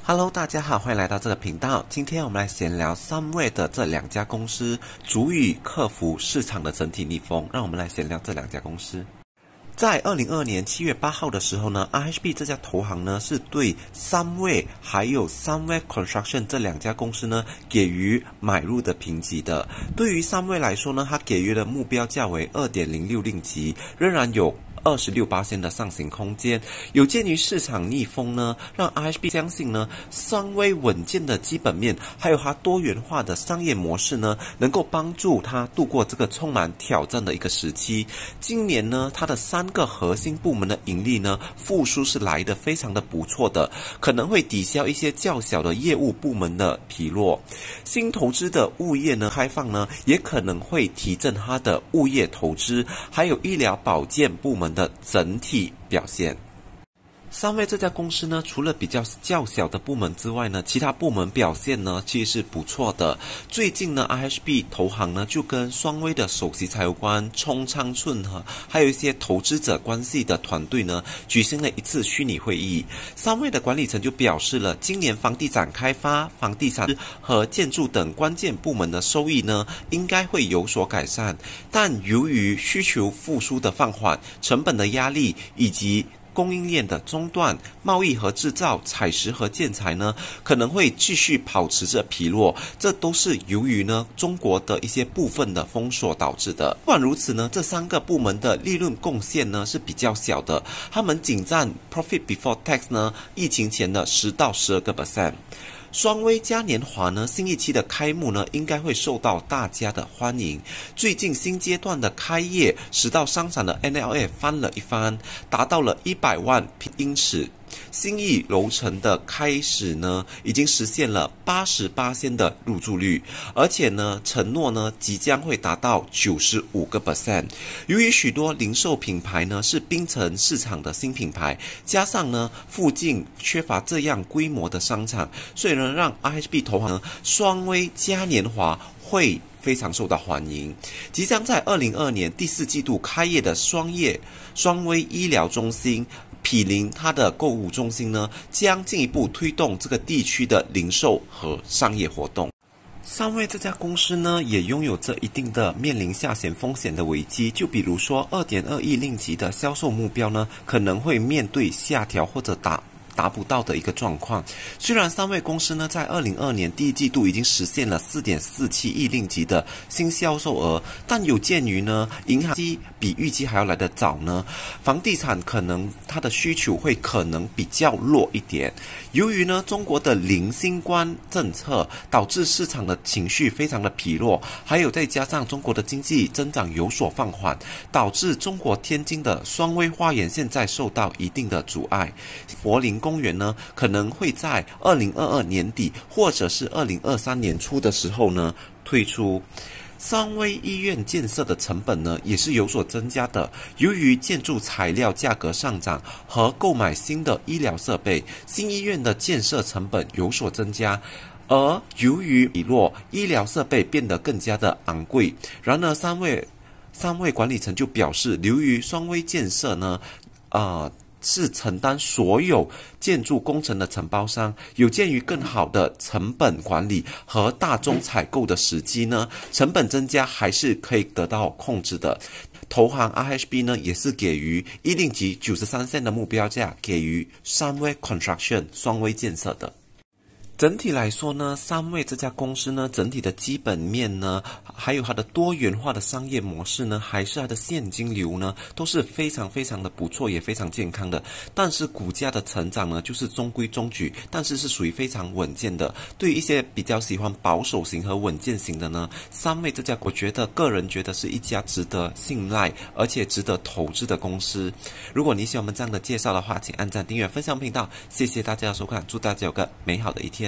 Hello， 大家好，欢迎来到这个频道。今天我们来闲聊Sunway的这两家公司，足以克服市场的整体逆风。让我们来闲聊这两家公司。在2022年7月8号的时候呢 ，RHB 这家投行呢是对 Sunway 还有 Sunway Construction 这两家公司呢给予买入的评级的。对于 Sunway 来说呢，它给予的目标价为 2.060 级，仍然有26% 的上行空间。有鉴于市场逆风呢，让 RHB 相信呢，尚未稳健的基本面，还有它多元化的商业模式呢，能够帮助它度过这个充满挑战的一个时期。今年呢，它的3个核心部门的盈利呢，复苏是来得非常的不错的，可能会抵消一些较小的业务部门的疲弱。新投资的物业呢开放呢，也可能会提振它的物业投资，还有医疗保健部门的整体表现。Sunway 这家公司呢，除了比较较小的部门之外呢，其他部门表现呢其实是不错的。最近呢 ，RHB 投行呢就跟双威的首席财务官冲昌顺和还有一些投资者关系的团队呢，举行了一次虚拟会议。Sunway的管理层就表示了，今年房地产开发、房地产和建筑等关键部门的收益呢，应该会有所改善，但由于需求复苏的放缓、成本的压力以及供应链的中断，贸易和制造、采石和建材呢，可能会继续保持着疲弱，这都是由于呢中国的一些部分的封锁导致的。不管如此呢，这3个部门的利润贡献呢是比较小的，他们仅占 profit before tax 呢疫情前的10到12%。双威嘉年华呢，新一期的开幕呢，应该会受到大家的欢迎。最近新阶段的开业，使到商场的 NLA 翻了一番，达到了100万平英尺。新义楼层的开始呢，已经实现了88%的入住率，而且呢，承诺呢即将会达到95%。由于许多零售品牌呢是槟城市场的新品牌，加上呢附近缺乏这样规模的商场，所以呢让 RHB 投行呢双威嘉年华会非常受到欢迎。即将在2022年第4季度开业的双威医疗中心毗邻它的购物中心呢，将进一步推动这个地区的零售和商业活动。Sunway 这家公司呢，也拥有着一定的面临下行风险的危机，就比如说2.2亿令吉的销售目标呢，可能会面对下调或者达不到的一个状况。虽然Sunway公司呢在2022年第1季度已经实现了4.47亿令吉的新销售额，但有鉴于呢银行比预期还要来得早呢，房地产可能它的需求会可能比较弱一点。由于呢中国的零新冠政策导致市场的情绪非常的疲弱，还有再加上中国的经济增长有所放缓，导致中国天津的双威花园现在受到一定的阻碍。柏林公园呢，可能会在2022年底或者是2023年初的时候呢推出。三威医院建设的成本呢也是有所增加的，由于建筑材料价格上涨和购买新的医疗设备，新医院的建设成本有所增加。而由于疲弱，医疗设备变得更加的昂贵。然而三位管理层就表示，由于双威建设呢，是承担所有建筑工程的承包商，有鉴于更好的成本管理和大宗采购的时机呢，成本增加还是可以得到控制的。投行 RHB 呢也是给予1令吉93仙的目标价，给予Sunway Construction 双威建设的。整体来说呢，Sunway这家公司呢，整体的基本面呢，还有它的多元化的商业模式呢，还是它的现金流呢，都是非常非常的不错，也非常健康的。但是股价的成长呢，就是中规中矩，但是是属于非常稳健的。对于一些比较喜欢保守型和稳健型的呢，Sunway这家个人觉得是一家值得信赖而且值得投资的公司。如果你喜欢我们这样的介绍的话，请按赞、订阅、分享频道。谢谢大家的收看，祝大家有个美好的一天。